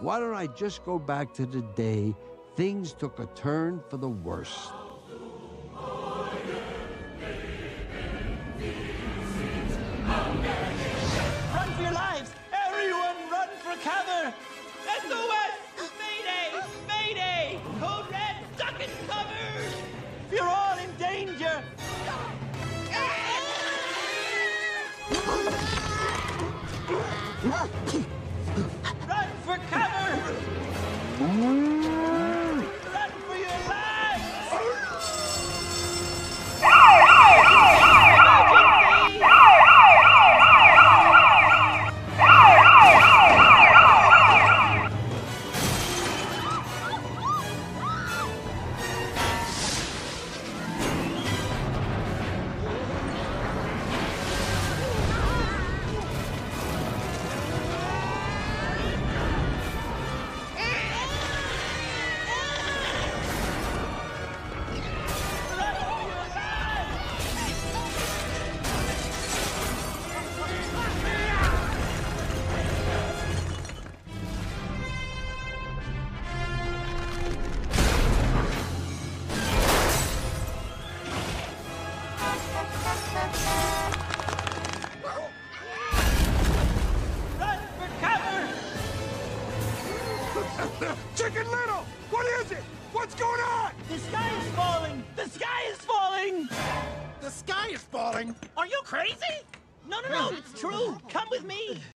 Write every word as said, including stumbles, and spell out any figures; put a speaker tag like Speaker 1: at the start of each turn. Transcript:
Speaker 1: Why don't I just go back to the day things took a turn for the worse?
Speaker 2: Run for your lives! Everyone run for cover! S O S! Mayday! Mayday! Code Red, duck and cover! You're all in danger! Run for cover! Run for your lives!
Speaker 3: Chicken Little! What is it? What's going on?
Speaker 2: The sky is falling! The sky is falling!
Speaker 3: The sky is falling.
Speaker 2: Are you crazy? No, no, no, it's true. Come with me.